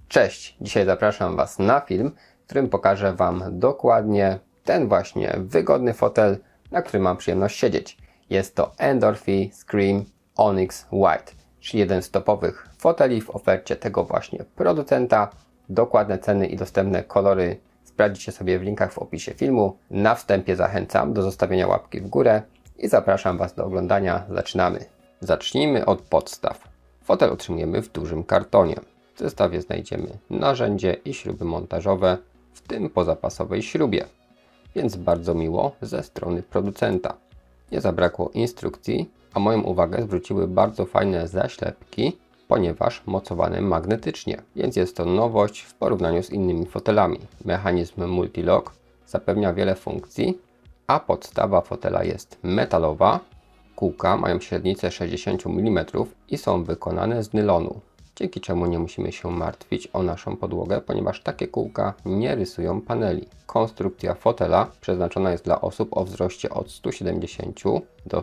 Cześć! Dzisiaj zapraszam Was na film, w którym pokażę Wam dokładnie ten właśnie wygodny fotel, na którym mam przyjemność siedzieć. Jest to Endorphy Scream Onyx White, czyli jeden z topowych foteli w ofercie tego właśnie producenta. Dokładne ceny i dostępne kolory sprawdzicie sobie w linkach w opisie filmu. Na wstępie zachęcam do zostawienia łapki w górę i zapraszam Was do oglądania. Zaczynamy. Zacznijmy od podstaw. Fotel otrzymujemy w dużym kartonie. W zestawie znajdziemy narzędzie i śruby montażowe, w tym po zapasowej śrubie, więc bardzo miło ze strony producenta. Nie zabrakło instrukcji, a moją uwagę zwróciły bardzo fajne zaślepki, ponieważ mocowane magnetycznie, więc jest to nowość w porównaniu z innymi fotelami. Mechanizm multilock zapewnia wiele funkcji, a podstawa fotela jest metalowa. Kółka mają średnicę 60 mm i są wykonane z nylonu, dzięki czemu nie musimy się martwić o naszą podłogę, ponieważ takie kółka nie rysują paneli. Konstrukcja fotela przeznaczona jest dla osób o wzroście od 170 do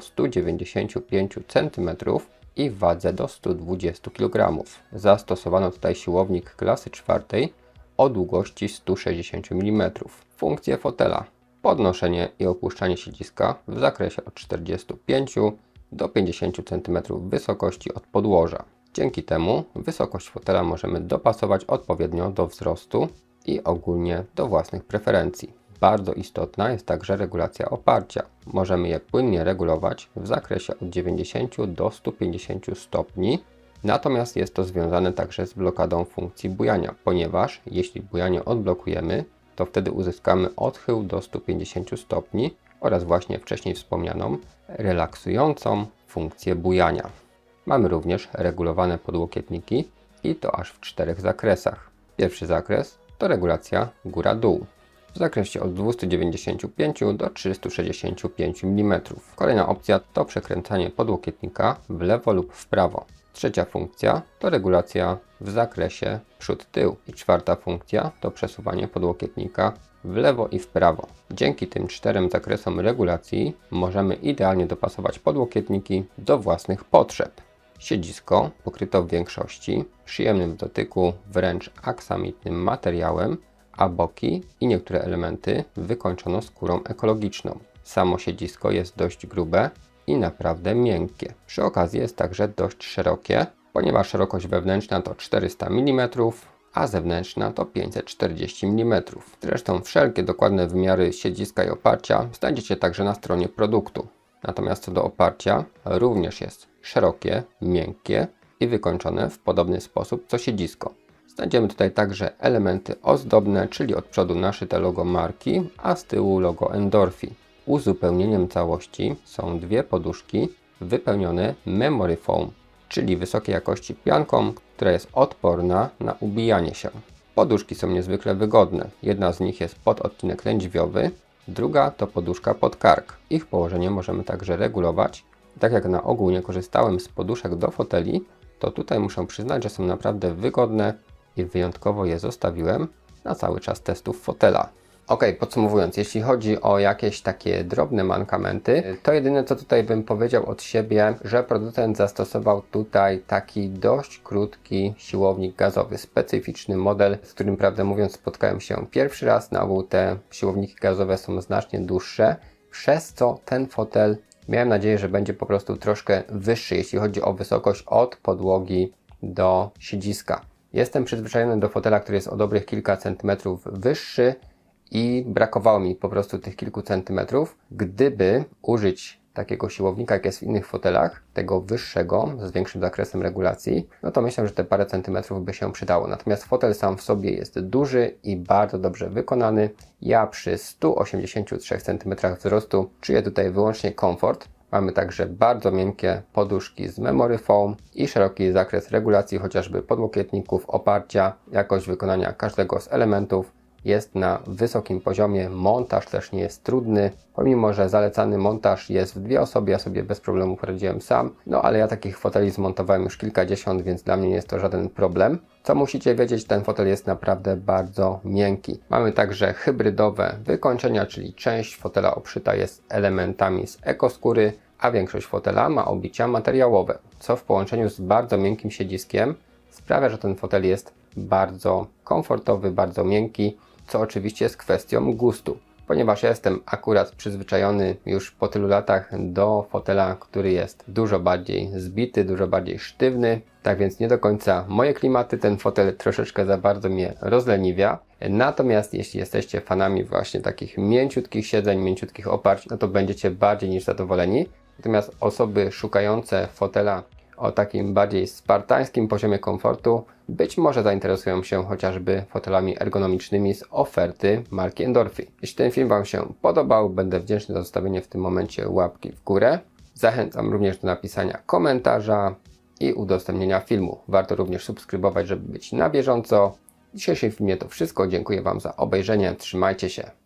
195 cm i wadze do 120 kg. Zastosowano tutaj siłownik klasy 4 o długości 160 mm. Funkcje fotela: podnoszenie i opuszczanie siedziska w zakresie od 45 do 50 cm wysokości od podłoża. Dzięki temu wysokość fotela możemy dopasować odpowiednio do wzrostu i ogólnie do własnych preferencji. Bardzo istotna jest także regulacja oparcia. Możemy je płynnie regulować w zakresie od 90 do 150 stopni. Natomiast jest to związane także z blokadą funkcji bujania, ponieważ jeśli bujanie odblokujemy, to wtedy uzyskamy odchył do 150 stopni oraz właśnie wcześniej wspomnianą relaksującą funkcję bujania. Mamy również regulowane podłokietniki i to aż w 4 zakresach. Pierwszy zakres to regulacja góra-dół w zakresie od 295 do 365 mm. Kolejna opcja to przekręcanie podłokietnika w lewo lub w prawo. Trzecia funkcja to regulacja w zakresie przód-tył i czwarta funkcja to przesuwanie podłokietnika w lewo i w prawo. Dzięki tym 4 zakresom regulacji możemy idealnie dopasować podłokietniki do własnych potrzeb. Siedzisko pokryto w większości przyjemnym w dotyku, wręcz aksamitnym materiałem, a boki i niektóre elementy wykończono skórą ekologiczną. Samo siedzisko jest dość grube i naprawdę miękkie. Przy okazji jest także dość szerokie, ponieważ szerokość wewnętrzna to 400 mm, a zewnętrzna to 540 mm. Zresztą wszelkie dokładne wymiary siedziska i oparcia znajdziecie także na stronie produktu. Natomiast co do oparcia, również jest szerokie, miękkie i wykończone w podobny sposób co siedzisko. Znajdziemy tutaj także elementy ozdobne, czyli od przodu naszyte logo marki, a z tyłu logo Endorphy. Uzupełnieniem całości są dwie poduszki wypełnione memory foam, czyli wysokiej jakości pianką, która jest odporna na ubijanie się. Poduszki są niezwykle wygodne. Jedna z nich jest pod odcinek lędźwiowy, druga to poduszka pod kark. Ich położenie możemy także regulować. Tak jak na ogół nie korzystałem z poduszek do foteli, to tutaj muszę przyznać, że są naprawdę wygodne i wyjątkowo je zostawiłem na cały czas testów fotela. Ok, podsumowując, jeśli chodzi o jakieś takie drobne mankamenty, to jedyne co tutaj bym powiedział od siebie, że producent zastosował tutaj taki dość krótki siłownik gazowy, specyficzny model, z którym prawdę mówiąc spotkałem się pierwszy raz. Na ogół te siłowniki gazowe są znacznie dłuższe, przez co ten fotel miałem nadzieję, że będzie po prostu troszkę wyższy, jeśli chodzi o wysokość od podłogi do siedziska. Jestem przyzwyczajony do fotela, który jest o dobrych kilka centymetrów wyższy i brakowało mi po prostu tych kilku centymetrów. Gdyby użyć takiego siłownika, jak jest w innych fotelach, tego wyższego, z większym zakresem regulacji, no to myślę, że te parę centymetrów by się przydało. Natomiast fotel sam w sobie jest duży i bardzo dobrze wykonany. Ja przy 183 cm wzrostu czuję tutaj wyłącznie komfort. Mamy także bardzo miękkie poduszki z memory foam i szeroki zakres regulacji chociażby podłokietników, oparcia. Jakość wykonania każdego z elementów jest na wysokim poziomie, montaż też nie jest trudny, pomimo że zalecany montaż jest w 2 osoby, ja sobie bez problemu poradziłem sam, no ale ja takich foteli zmontowałem już kilkadziesiąt, więc dla mnie nie jest to żaden problem. Co musicie wiedzieć, ten fotel jest naprawdę bardzo miękki. Mamy także hybrydowe wykończenia, czyli część fotela obszyta jest elementami z ekoskóry, a większość fotela ma obicia materiałowe, co w połączeniu z bardzo miękkim siedziskiem sprawia, że ten fotel jest bardzo komfortowy, bardzo miękki, co oczywiście jest kwestią gustu. Ponieważ ja jestem akurat przyzwyczajony już po tylu latach do fotela, który jest dużo bardziej zbity, dużo bardziej sztywny, tak więc nie do końca moje klimaty, ten fotel troszeczkę za bardzo mnie rozleniwia. Natomiast jeśli jesteście fanami właśnie takich mięciutkich siedzeń, mięciutkich oparć, no to będziecie bardziej niż zadowoleni. Natomiast osoby szukające fotela o takim bardziej spartańskim poziomie komfortu być może zainteresują się chociażby fotelami ergonomicznymi z oferty marki Endorphy. Jeśli ten film Wam się podobał, będę wdzięczny za zostawienie w tym momencie łapki w górę. Zachęcam również do napisania komentarza i udostępnienia filmu. Warto również subskrybować, żeby być na bieżąco. W dzisiejszym filmie to wszystko. Dziękuję Wam za obejrzenie. Trzymajcie się.